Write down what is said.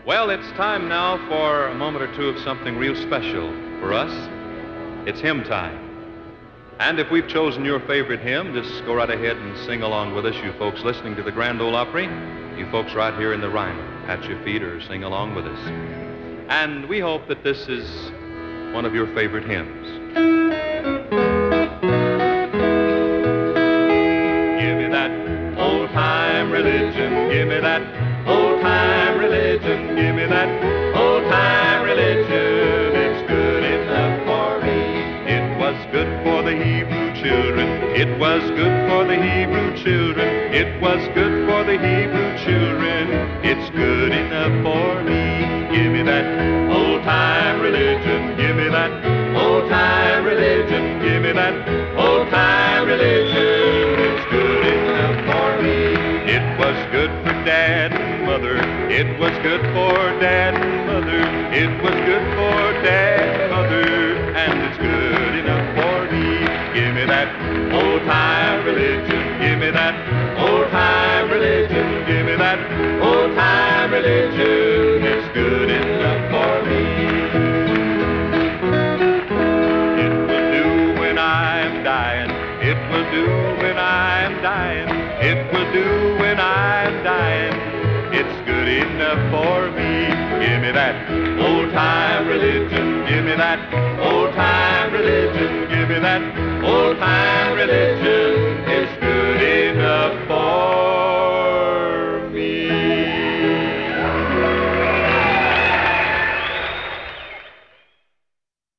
Well, it's time now for a moment or two of something real special for us. It's hymn time. And if we've chosen your favorite hymn, just go right ahead and sing along with us, you folks listening to the Grand Ole Opry, you folks right here in the Rhino. Pat your feet or sing along with us. And we hope that this is one of your favorite hymns. Give me that old-time religion, give me that old-time religion, give me that old-time religion. It's good enough for me. It was good for the Hebrew children. It was good for the Hebrew children. It was good for the Hebrew children. It's good enough for me. Give me that old-time religion. Give me that old-time religion. Give me that old-time religion. It's good enough for me. It was good for Dad and Mother. It was good for Dad and Mother. It was good for Dad and Mother. And it's good enough for me. Give me that old-time religion. Give me that old-time religion. Give me that old-time religion. It's good enough for me. It will do when I'm dying. It will do when I'm dying. It will do when I'm dying. It's good enough for me. Give me that old-time religion. Give me that old-time religion. Give me that old-time religion.